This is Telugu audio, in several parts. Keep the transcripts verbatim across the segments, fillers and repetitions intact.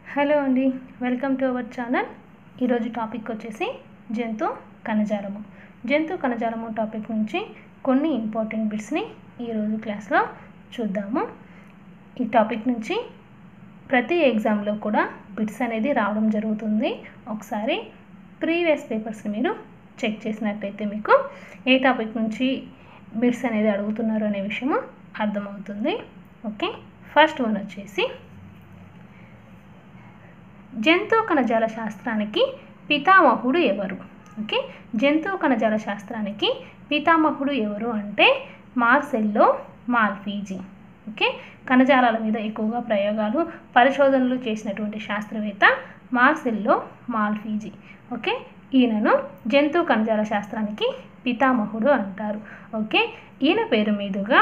హలో అండి, వెల్కమ్ టు అవర్ ఛానల్. ఈరోజు టాపిక్ వచ్చేసి జంతు కణజాలము. జంతు కణజాలము టాపిక్ నుంచి కొన్ని ఇంపార్టెంట్ బిట్స్ని ఈరోజు క్లాస్లో చూద్దాము. ఈ టాపిక్ నుంచి ప్రతి ఎగ్జామ్లో కూడా బిట్స్ అనేది రావడం జరుగుతుంది. ఒకసారి ప్రీవియస్ పేపర్స్ని మీరు చెక్ చేసినట్టయితే మీకు ఏ టాపిక్ నుంచి బిట్స్ అనేది అడుగుతున్నారు అనే విషయము అర్థమవుతుంది. ఓకే, ఫస్ట్ వన్ వచ్చేసి జంతు కణజాల శాస్త్రానికి పితామహుడు ఎవరు? ఓకే, జంతు కణజాల శాస్త్రానికి పితామహుడు ఎవరు అంటే మార్సెల్లో మాల్పీజీ. ఓకే, కణజాలాల మీద ఎక్కువగా ప్రయోగాలు పరిశోధనలు చేసినటువంటి శాస్త్రవేత్త మార్సెల్లో మాల్పీజీ. ఓకే, ఈయనను జంతు కణజాల శాస్త్రానికి పితామహుడు అంటారు. ఓకే, ఈయన పేరు మీదుగా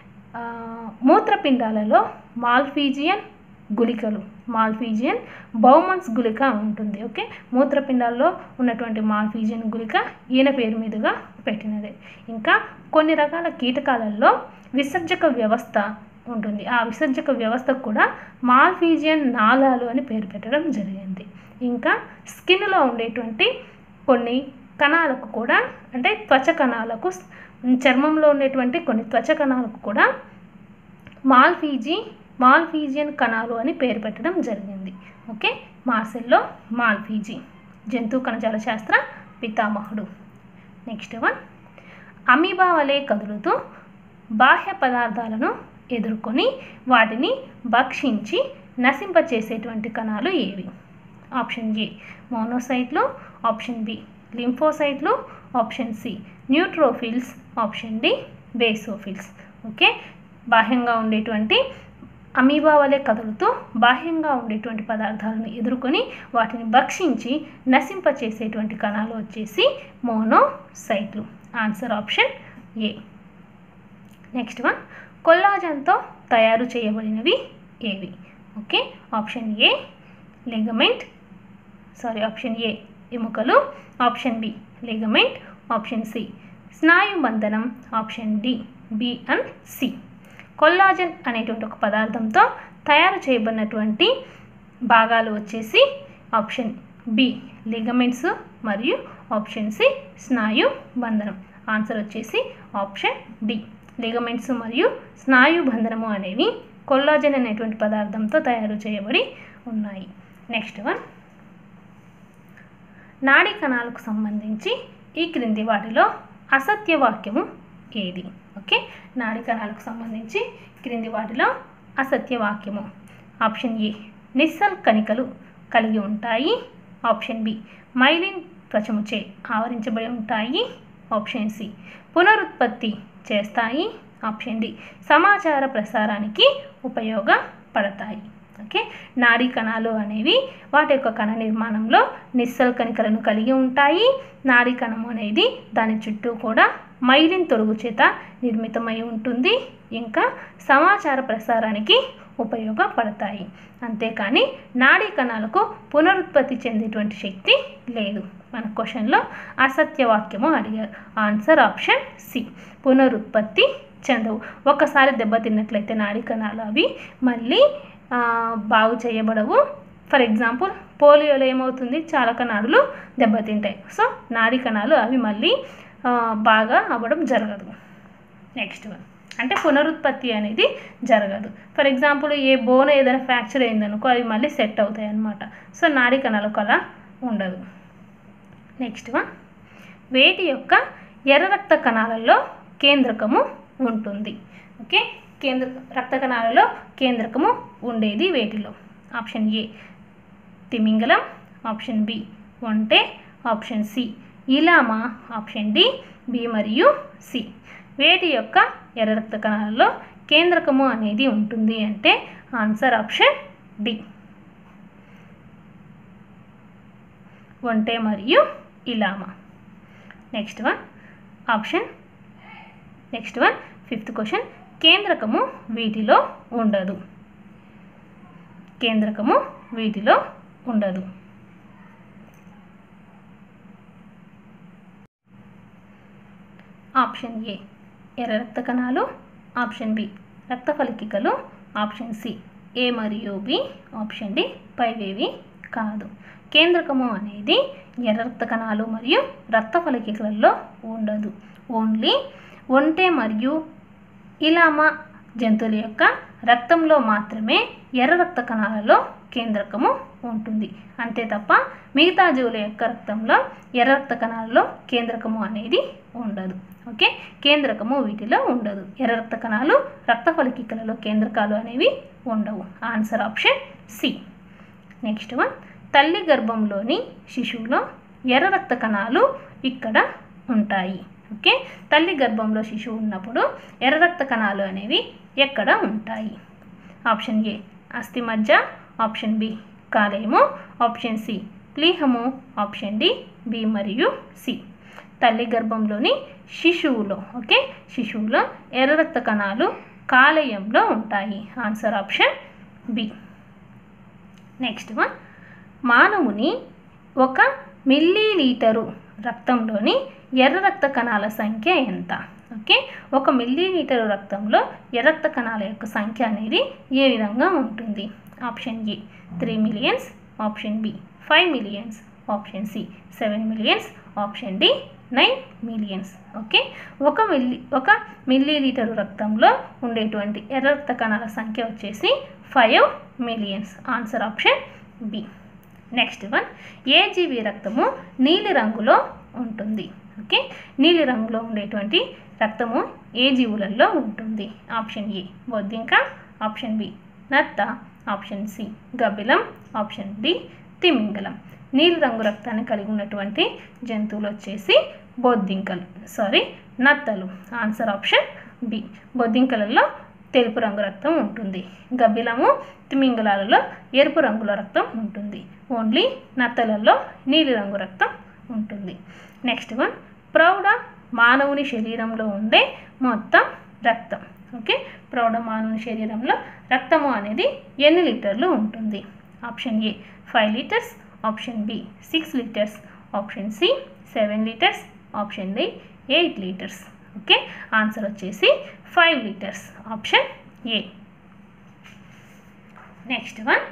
మూత్రపిండాలలో మాల్పీజియన్ గుళికలు మాల్పీజియన్ బౌమన్స్ గుళిక ఉంటుంది. ఓకే, మూత్రపిండాల్లో ఉన్నటువంటి మాల్పీజియన్ గుళిక ఈయన పేరు మీదుగా పెట్టినదే. ఇంకా కొన్ని రకాల కీటకాలలో విసర్జక వ్యవస్థ ఉంటుంది. ఆ విసర్జక వ్యవస్థకు కూడా మాల్పీజియన్ నాళాలు అని పేరు పెట్టడం జరిగింది. ఇంకా స్కిన్లో ఉండేటువంటి కొన్ని కణాలకు కూడా, అంటే త్వచ కణాలకు, చర్మంలో ఉండేటువంటి కొన్ని త్వచ కణాలకు కూడా మాల్పీజీ మాల్పీజియన్ కణాలు అని పేరు పెట్టడం జరిగింది. ఓకే, మార్సెల్లో మాల్పీజీ జంతు కణజాల శాస్త్ర పితామహుడు. నెక్స్ట్ వన్, అమీబా వలె కదులుతూ బాహ్య పదార్థాలను ఎదుర్కొని వాటిని భక్షించి నశింపచేసేటువంటి కణాలు ఏవి? ఆప్షన్ ఏ మోనోసైట్లు, ఆప్షన్ బి లింఫోసైట్లు, option C neutrophils, option D basophils. Okay, బాహ్యంగా ఉండేటువంటి అమీబా వలె కదులుతూ బాహ్యంగా ఉండేటువంటి పదార్థాలను ఎదుర్కొని వాటిని భక్షించి నశింపచేసేటువంటి కణాలు వచ్చేసి మోనోసైట్లు. Answer option A. Next one, కొల్లాజన్తో తయారు చేయబడినవి ఏవి? Okay, option A ligament sorry option A ఎముకలు, option B ligament, option C స్నాయుబంధనం, option D B and C. Collagen అనేటువంటి ఒక పదార్థంతో తయారు చేయబడినటువంటి భాగాలు వచ్చేసి ఆప్షన్ బి లిగమెంట్స్ మరియు ఆప్షన్ సి స్నాయు బంధనం. ఆన్సర్ వచ్చేసి ఆప్షన్ డి లిగమెంట్స్ మరియు స్నాయు బంధనము అనేవి కొల్లాజన్ అనేటువంటి పదార్థంతో తయారు చేయబడి ఉన్నాయి. నెక్స్ట్ వన్, నాడీ కణాలకు సంబంధించి ఈ క్రింది వాటిలో అసత్య వాక్యము ఏది? ఓకే, నాడీ కణాలకు సంబంధించి క్రింది వాటిలో అసత్య వాక్యము. ఆప్షన్ ఏ నిస్సల్ కణికలు కలిగి ఉంటాయి, ఆప్షన్ బి మైలిన్ త్వచముచే ఆవరించబడి ఉంటాయి, ఆప్షన్ సి పునరుత్పత్తి చేస్తాయి, ఆప్షన్ డి సమాచార ప్రసారానికి ఉపయోగపడతాయి. ఓకే, నాడీ కణాలు అనేవి వాటి యొక్క కణ నిర్మాణంలో నిస్సల్ కణికలను కలిగి ఉంటాయి. నాడీ కణము అనేది దాని చుట్టూ కూడా మైలిన్ తొడుగు చేత నిర్మితమై ఉంటుంది. ఇంకా సమాచార ప్రసారానికి ఉపయోగపడతాయి. అంతేకాని నాడీ కణాలకు పునరుత్పత్తి చెందేటువంటి శక్తి లేదు. మన క్వశ్చన్లో అసత్యవాక్యము అడిగారు. ఆన్సర్ ఆప్షన్ సి పునరుత్పత్తి చెందవు. ఒక్కసారి దెబ్బతిన్నట్లయితే నాడీ కణాలు అవి మళ్ళీ బాగు చేయబడవు. ఫర్ ఎగ్జాంపుల్ పోలియోలో ఏమవుతుంది, చాలా కణాలు దెబ్బతింటాయి. సో నాడీ కణాలు అవి మళ్ళీ బాగా అవ్వడం జరగదు. నెక్స్ట్ వన్, అంటే పునరుత్పత్తి అనేది జరగదు. ఫర్ ఎగ్జాంపుల్ ఏ బోన్ ఏదైనా ఫ్రాక్చర్ అయిందనుకో అవి మళ్ళీ సెట్ అవుతాయి అన్నమాట. సో నాడీ కణాలకు అలా ఉండదు. నెక్స్ట్ వన్, వేటి యొక్క ఎర్ర రక్త కణాలలో కేంద్రకము ఉంటుంది? ఓకే, కేంద్ర రక్త కణాలలో కేంద్రకము ఉండేది వేటిలో? ఆప్షన్ ఏ తిమింగలం, ఆప్షన్ బి ఒంటె, option C llama, option D B మరియు సి. వేటి యొక్క ఎర్ర రక్త కణాలలో కేంద్రకము అనేది ఉంటుంది అంటే ఆన్సర్ ఆప్షన్ డి ఒంటె మరియు llama. Next one option next one fifth question, కేంద్రకము వీటిలో ఉండదు. కేంద్రకము వీటిలో ఉండదు. ఆప్షన్ ఏ ఎర్ర రక్త కణాలు, ఆప్షన్ బి రక్త ఫలికికలు, ఆప్షన్ సి ఏ మరియు బి. ఆప్షన్ డి పైవేవి కాదు. కేంద్రకము అనేది ఎర్ర రక్త కణాలు మరియు రక్త ఫలికలలో ఉండదు. ఓన్లీ ఒంటె మరియు ఇలామా జంతువుల యొక్క రక్తంలో మాత్రమే ఎర్ర రక్త కణాలలో కేంద్రకము ఉంటుంది. అంతే తప్ప మిగతా జీవుల యొక్క రక్తంలో ఎర్ర రక్త కణాలలో కేంద్రకము అనేది ఉండదు. ఓకే, కేంద్రకము వీటిలో ఉండదు. ఎర్ర రక్త కణాలు రక్త ఫలికలలో కేంద్రకాలు అనేవి ఉండవు. Answer option C. Next one, తల్లి గర్భంలోని శిశువులో ఎర్ర రక్త కణాలు ఇక్కడ ఉంటాయి. ఓకే, తల్లి గర్భంలో శిశువు ఉన్నప్పుడు ఎర్ర రక్త కణాలు అనేవి ఎక్కడ ఉంటాయి? ఆప్షన్ ఏ అస్థిమజ్జ, ఆప్షన్ బి కాలేయము, ఆప్షన్ సి ప్లీహము, ఆప్షన్ డి బి మరియు సి. తల్లి గర్భంలోని శిశువులో ఓకే శిశువులో ఎర్ర రక్త కణాలు కాలేయంలో ఉంటాయి. Answer option B. Next one, మానవుని ఒక మిల్లీ లీటరు రక్తంలోని ఎర్ర రక్త కణాల సంఖ్య ఎంత? ఓకే, ఒక మిల్లీ లీటరు రక్తంలో ఎర్ర రక్త కణాల యొక్క సంఖ్య అనేది ఏ విధంగా ఉంటుంది? Option A three millions, option B five millions, option C seven millions, option D nine millions. Okay, ఒక మిల్లీ ఒక మిల్లీ లీటరు రక్తంలో ఉండేటువంటి ఎర్ర రక్త కణాల సంఖ్య వచ్చేసి five millions. Answer option B. Next one, ఏ జీవి రక్తము నీలి రంగులో ఉంటుంది? ఓకే, నీలి రంగులో ఉండేటువంటి రక్తము ఏ జీవులలో ఉంటుంది? ఆప్షన్ ఏ బొద్దింక, ఆప్షన్ బి నత్త, ఆప్షన్ సి గబ్బిలం, ఆప్షన్ డి తిమింగలం. నీలి రంగు రక్తాన్ని కలిగి ఉన్నటువంటి జంతువులు వచ్చేసి బొద్దింకలు సారీ నత్తలు. Answer option B. బొద్దింకలలో తెలుపు రంగు రక్తం ఉంటుంది. గబ్బిలము తిమింగలాలలో ఎరుపు రంగుల రక్తం ఉంటుంది. ఓన్లీ నత్తలలో నీలి రంగు రక్తం ఉంటుంది. నెక్స్ట్ వన్, ప్రౌఢ మానవుని శరీరంలో ఉండే మొత్తం రక్తం. ఓకే, ప్రౌఢ మానవుని శరీరంలో రక్తము అనేది ఎన్ని లీటర్లు ఉంటుంది? Option A five litres, option B six litres, option C seven litres, option D eight litres. Okay, answer వచ్చేసి five litres. Option A. Next one,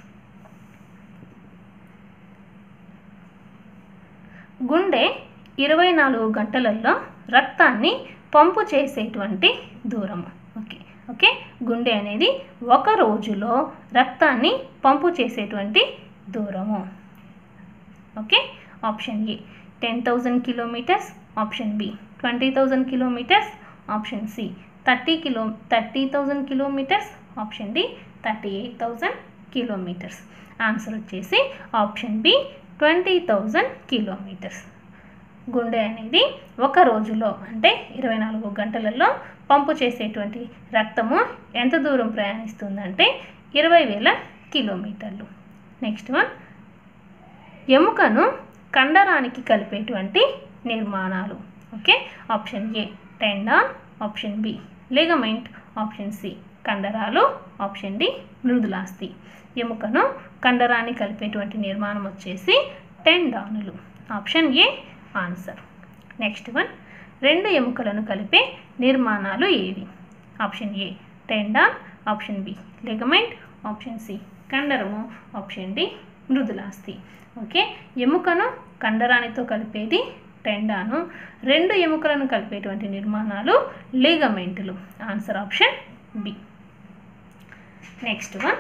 గుండె ఇరవై నాలుగు గంటలలో రక్తాన్ని పంపు చేసేటువంటి దూరము. ఓకే ఓకే గుండె అనేది ఒక రోజులో రక్తాన్ని పంపు చేసేటువంటి దూరము. Okay, option A ten thousand kilometres, option B twenty thousand kilometres, option C thirty kilo thirty thousand kilometres, option D thirty eight thousand kilometres. Answer వచ్చేసి option B twenty thousand kilometres. గుండె అనేది ఒక రోజులో అంటే ఇరవై నాలుగు గంటలలో పంపు చేసేటువంటి రక్తము ఎంత దూరం ప్రయాణిస్తుందంటే ఇరవై వేల కిలోమీటర్లు. నెక్స్ట్ వన్, ఎముకను కండరానికి కలిపేటువంటి నిర్మాణాలు. Okay, option A tendon, option B ligament, option C కండరాలు, ఆప్షన్ డి మృదులాస్థి. ఎముకను కండరాన్ని కలిపేటువంటి నిర్మాణం వచ్చేసి టెండానులు. Option A answer. Next one, రెండు ఎముకలను కలిపే నిర్మాణాలు ఏవి? Option A tendon, option B ligament, option C కండరము, ఆప్షన్ డి మృదులాస్థి. ఓకే, ఎముకను కండరానితో కలిపేది టెండాను, రెండు ఎముకలను కలిపేటువంటి నిర్మాణాలు లిగమెంటులు. Answer option B. Next one,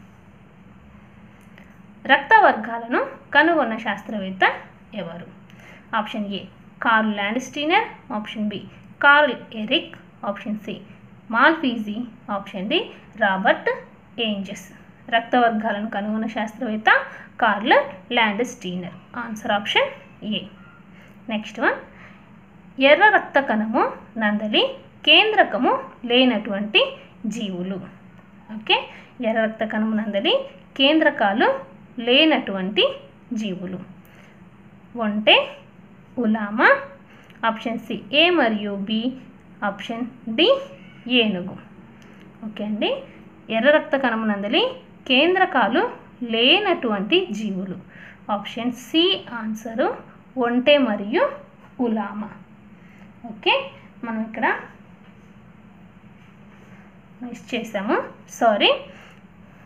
రక్త వర్గాలను కనుగొన్న శాస్త్రవేత్త ఎవరు? Option A Karl Landsteiner, option B Karl Eric, option C Malpighi, option D Robert ఏంజెస్. రక్త వర్గాలను కనుగొన్న శాస్త్రవేత్త Karl Landsteiner. Answer option A. Next one, ఎర్ర రక్త కణము నందలి కేంద్రకము లేనటువంటి జీవులు. ఓకే, ఎర్ర రక్త కణము నందలి కేంద్రకాలు లేనటువంటి జీవులు. ఒంటె, ఉలామ, ఆప్షన్ సి ఏ మరియు బి, ఆప్షన్ డి ఏనుగు. ఓకే అండి, ఎర్ర రక్త కణము నందలి కేంద్రకాలు లేనటువంటి జీవులు. ఆప్షన్ సి ఆన్సరు ఒంటె మరియు ఉలామ. ఓకే, మనం ఇక్కడ మిస్ చేసాము, సారీ.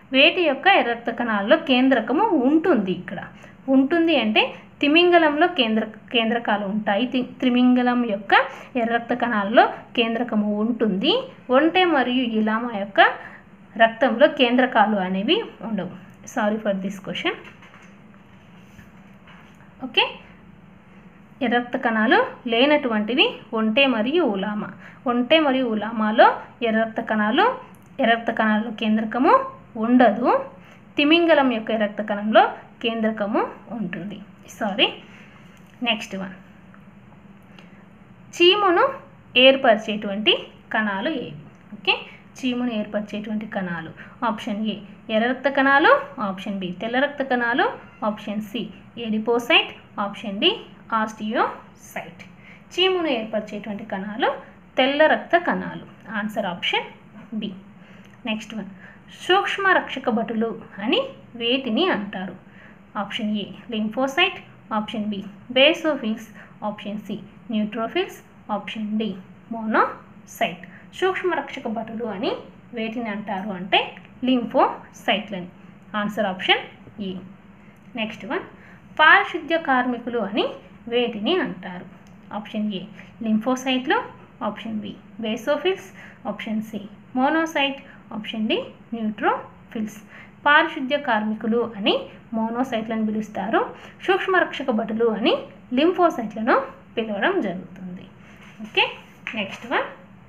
వేటి యొక్క ఎర్ర రక్త కణాల్లో కేంద్రకము ఉంటుంది. ఇక్కడ ఉంటుంది అంటే తిమింగలంలో కేంద్ర కేంద్రకాలు ఉంటాయి. తి తిమింగలం యొక్క ఎర్ర రక్త కణాల్లో కేంద్రకము ఉంటుంది. ఒంటె మరియు ఇలామా యొక్క రక్తంలో కేంద్రకాలు అనేవి ఉండవు. Sorry for this question. Okay, ఎర్ర రక్త కణాలు లేనటువంటివి ఒంటె మరియు ఉలామా. ఒంటె మరియు ఉలామాలో ఎర్ర రక్త కణాలు ఎర్ర రక్త కణాల్లో కేంద్రకము ఉండదు. తిమింగలం యొక్క ఎర్ర రక్త కణంలో కేంద్రకము ఉంటుంది. సారీ. నెక్స్ట్ వన్, చీమును ఏర్పరిచేటువంటి కణాలు ఏవి? ఓకే, చీమును ఏర్పరిచేటువంటి కణాలు ఆప్షన్ ఏ ఎర్ర రక్త కణాలు, ఆప్షన్ బి తెల్ల రక్త కణాలు, option C adipocyte, option D osteocyte. చీమును ఏర్పరిచేటువంటి కణాలు తెల్ల రక్త కణాలు. Answer option B. Next one, సూక్ష్మ రక్షక భటులు అని వేటిని అంటారు? Option A lymphocyte, option B basophils, option C neutrophils, option D monocyte. సూక్ష్మ రక్షక భటులు అని వేటిని అంటారు అంటే లింఫోసైట్లని. Answer option A. Next one, పారిశుద్ధ్య కార్మికులు అని వేటిని అంటారు? ఆప్షన్ ఏ లింఫోసైట్లు, option B basophils, option C monocyte, option D neutrophils. పారిశుద్ధ్య కార్మికులు అని మోనోసైట్లను పిలుస్తారు. సూక్ష్మరక్షక భటులు అని లింఫోసైట్లను పిలవడం జరుగుతుంది. ఓకే, నెక్స్ట్ వన్,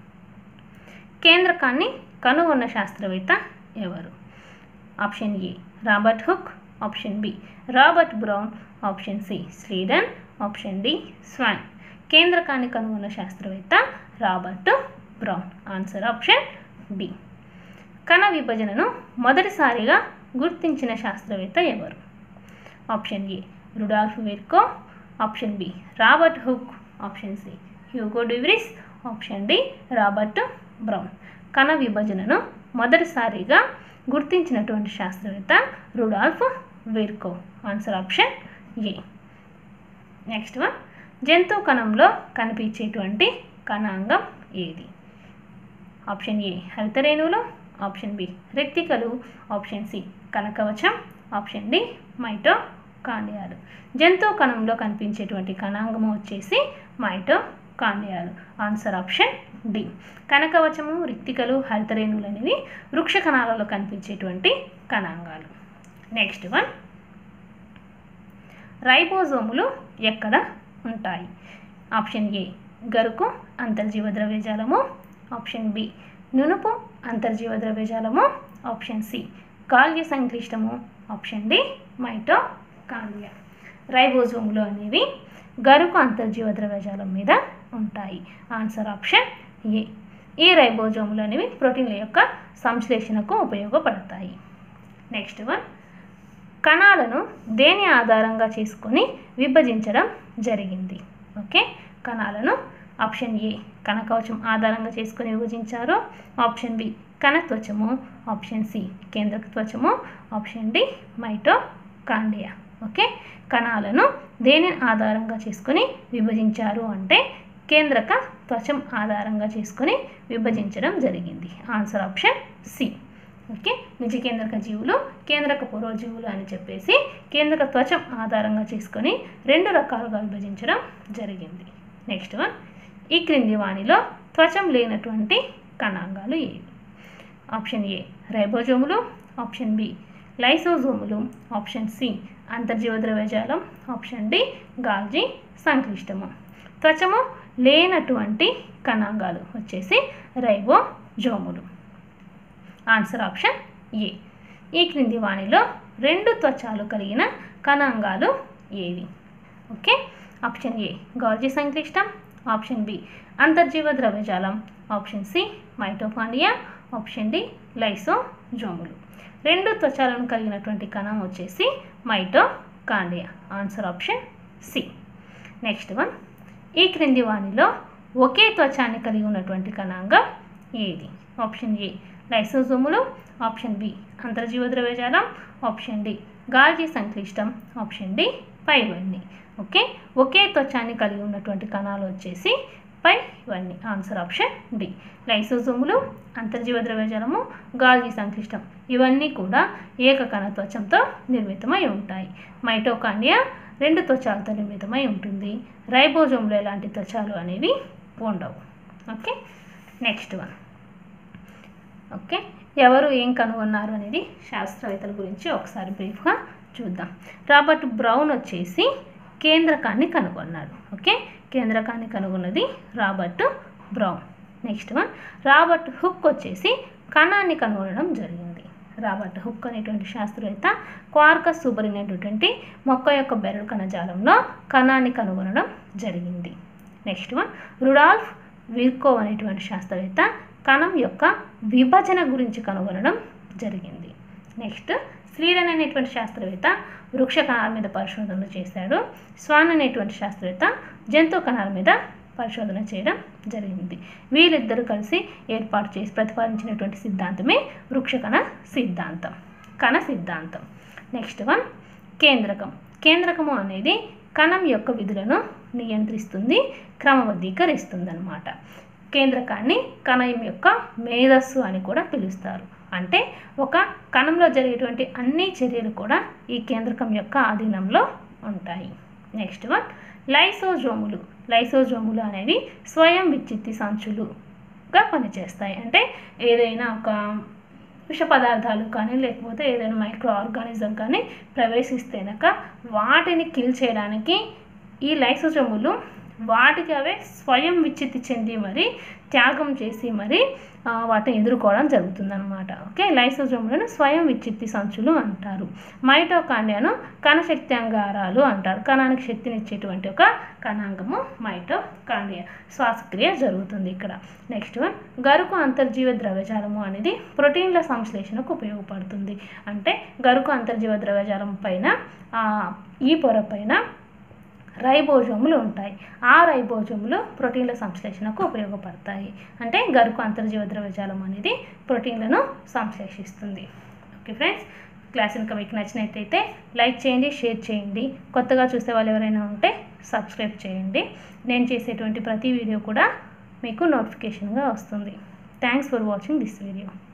కేంద్రకాన్ని కనుగొన్న శాస్త్రవేత్త ఎవరు? Option A Robert Hooke, option B Robert Brown, option C Schleiden, option D Schwann. కేంద్రకాన్ని కనుగొన్న శాస్త్రవేత్త Robert Brown. Answer option B. కణ విభజనను మొదటిసారిగా గుర్తించిన శాస్త్రవేత్త ఎవరు? Option A Rudolf Virchow, option B Robert Hooke, option C Hugo de Vries, option D Robert Brown. కణ విభజనను మొదటిసారిగా గుర్తించినటువంటి శాస్త్రవేత్త Rudolf Virchow. Answer option A. Next one, జంతువు కణంలో కనిపించేటువంటి కణాంగం ఏది? ఆప్షన్ ఏ హరితరేణువులు, ఆప్షన్ బి రెక్తికలు, ఆప్షన్ సి కణకవచం, ఆప్షన్ డి మైటోకాండియాలు. జంతువు కణంలో కనిపించేటువంటి కణాంగము వచ్చేసి మైటోకాండియాలు. Answer option D. కణకవచము, రిక్తికలు, హరితరేణువులు అనేవి వృక్ష కణాలలో కనిపించేటువంటి కణాంగాలు. నెక్స్ట్ వన్, రైబోజోములు ఎక్కడ ఉంటాయి? ఆప్షన్ ఏ గరుకు అంతర్జీవ ద్రవ్యజాలము, ఆప్షన్ బి నునుపు అంతర్జీవ ద్రవ్యజాలము, ఆప్షన్ సి గాల్గి సంక్లిష్టము, ఆప్షన్ డి మైటోకాండ్రియా. రైబోజోములు అనేవి గరుకు అంతర్జీవ ద్రవ్యజాలం మీద ఉంటాయి. Answer option A. ఈ రైబోజోములు అనేవి ప్రోటీన్ల యొక్క సంశ్లేషణకు ఉపయోగపడతాయి. నెక్స్ట్ వన్, కణాలను దేని ఆధారంగా చేసుకొని విభజించడం జరిగింది? ఓకే, కణాలను ఆప్షన్ ఏ కణకవచం ఆధారంగా చేసుకొని విభజించారు, ఆప్షన్ బి కణత్వచము, ఆప్షన్ సి కేంద్రక త్వచము, ఆప్షన్ డి మైటోకాండ్రియా. ఓకే, కణాలను దేని ఆధారంగా చేసుకొని విభజించారు అంటే కేంద్రక త్వచం ఆధారంగా చేసుకొని విభజించడం జరిగింది. Answer option C. ఓకే, నిజ కేంద్రక జీవులు, కేంద్రక పూర్వజీవులు అని చెప్పేసి కేంద్రక త్వచం ఆధారంగా చేసుకొని రెండు రకాలుగా విభజించడం జరిగింది. నెక్స్ట్ వన్, ఈ క్రింది వాణిలో త్వచం లేనటువంటి కణాంగాలు ఏవి? ఆప్షన్ ఏ రైబోజోములు, ఆప్షన్ బి లైసోజోములు, ఆప్షన్ సి అంతర్జీవ ద్రవ్యజాలం, ఆప్షన్ డి గాల్జీ సంక్లిష్టము. త్వచము లేనటువంటి కణాంగాలు వచ్చేసి రైబోజోములు. Answer option A. ఈ క్రింది వాణిలో రెండు త్వచాలు కలిగిన కణాంగాలు ఏవి? ఓకే, ఆప్షన్ ఏ గాల్జీ సంక్లిష్టం, ఆప్షన్ బి అంతర్జీవ ద్రవ్యజాలం, option C mitochondria, option D లైసోజోములు. రెండు త్వచాలను కలిగినటువంటి కణం వచ్చేసి mitochondria. Answer option C. Next one, ఈ క్రింది వాణిలో ఒకే త్వచాన్ని కలిగి ఉన్నటువంటి కణాంగం ఏది? ఆప్షన్ ఏ లైసోజోములు, ఆప్షన్ బి అంతర్జీవ ద్రవ్యజాలం, ఆప్షన్ డి గాల్జీ సంక్లిష్టం, ఆప్షన్ డి పైవన్నీ. ఓకే, ఒకే త్వచాన్ని కలిగి ఉన్నటువంటి కణాలు వచ్చేసి పై ఇవన్నీ ఆన్సర్ ఆప్షన్ డి. లైసోజోములు, అంతర్జీవ ద్రవ్యజాలము, గాల్జీ సంక్లిష్టం ఇవన్నీ కూడా ఏకకణ త్వచంతో నిర్మితమై ఉంటాయి. మైటోకాండ్రియా రెండు త్వచాలతో నిర్మితమై ఉంటుంది. రైబోజోములు ఎలాంటి త్వచాలు అనేవి ఉండవు. Okay, next one. ఓకే, ఎవరు ఏం కనుగొన్నారు అనేది శాస్త్రవేత్తల గురించి ఒకసారి బ్రీఫ్గా చూద్దాం. రాబర్ట్ బ్రౌన్ వచ్చేసి కేంద్రకాన్ని కనుగొన్నాడు. ఓకే, కేంద్రకాన్ని కనుగొన్నది Robert Brown. Next one, Robert Hooke వచ్చేసి కణాన్ని కనుగొనడం జరిగింది. రాబర్ట్ హుక్ అనేటువంటి శాస్త్రవేత్త క్వార్కస్ సూపర్ అనేటువంటి మొక్క యొక్క బెరడు కణజాలంలో కణాన్ని కనుగొనడం జరిగింది. నెక్స్ట్ వన్, రుడాల్ఫ్ విర్కో అనేటువంటి శాస్త్రవేత్త కణం యొక్క విభజన గురించి కనుగొనడం జరిగింది. నెక్స్ట్, స్లీడన్ అనేటువంటి శాస్త్రవేత్త వృక్ష కణాల మీద పరిశోధనలు చేశాడు. స్వాన్ అనేటువంటి శాస్త్రవేత్త జంతు కణాల మీద పరిశోధన చేయడం జరిగింది. వీళ్ళిద్దరూ కలిసి ఏర్పాటు చేసి ప్రతిపాదించినటువంటి సిద్ధాంతమే వృక్ష కణ సిద్ధాంతం, కణ సిద్ధాంతం. నెక్స్ట్ వన్, కేంద్రకం. కేంద్రకము అనేది కణం యొక్క విధులను నియంత్రిస్తుంది, క్రమబద్ధీకరిస్తుంది అన్నమాట. కేంద్రకాన్ని కణం యొక్క మేధస్సు అని కూడా పిలుస్తారు. అంటే ఒక కణంలో జరిగేటువంటి అన్ని చర్యలు కూడా ఈ కేంద్రకం యొక్క ఆధీనంలో ఉంటాయి. Next one, లైసోజోములు. లైసోజోములు అనేవి స్వయం విచ్చిత్తి సంచులుగా పనిచేస్తాయి. అంటే ఏదైనా ఒక విష పదార్థాలు కానీ లేకపోతే ఏదైనా మైక్రో ఆర్గానిజం కానీ ప్రవేశిస్తేనక వాటిని కిల్ చేయడానికి ఈ లైసోజోములు వాటికి అవే స్వయం విచ్చిత్తి చెంది మరి త్యాగం చేసి మరి వాటిని ఎదుర్కోవడం జరుగుతుందన్నమాట. ఓకే, లైసోజోములను స్వయం విచ్చిత్తి సంచులు అంటారు. మైటోకాండ్రియాను కణశక్తి అంగారాలు అంటారు. కణానికి శక్తినిచ్చేటువంటి ఒక కణాంగము మైటోకాండ్రియా. శ్వాసక్రియ జరుగుతుంది ఇక్కడ. నెక్స్ట్ వన్, గరుకు అంతర్జీవ ద్రవ్యజాలము అనేది ప్రోటీన్ల సంశ్లేషణకు ఉపయోగపడుతుంది. అంటే గరుకు అంతర్జీవ ద్రవ్యజాలం పైన ఈ పొర పైన రైబోజోములు ఉంటాయి. ఆ రైబోజోములు ప్రోటీన్ల సంశ్లేషణకు ఉపయోగపడతాయి. అంటే గరుకు అంతర్జీవ ద్రవ్యజాలం అనేది ప్రోటీన్లను సంశ్లేషిస్తుంది. ఓకే ఫ్రెండ్స్, క్లాస్ ఇంకా మీకు నచ్చినట్టయితే లైక్ చేయండి, షేర్ చేయండి. కొత్తగా చూసే వాళ్ళు ఎవరైనా ఉంటే సబ్స్క్రైబ్ చేయండి. నేను చేసేటువంటి ప్రతి వీడియో కూడా మీకు నోటిఫికేషన్గా వస్తుంది. Thanks for watching this video.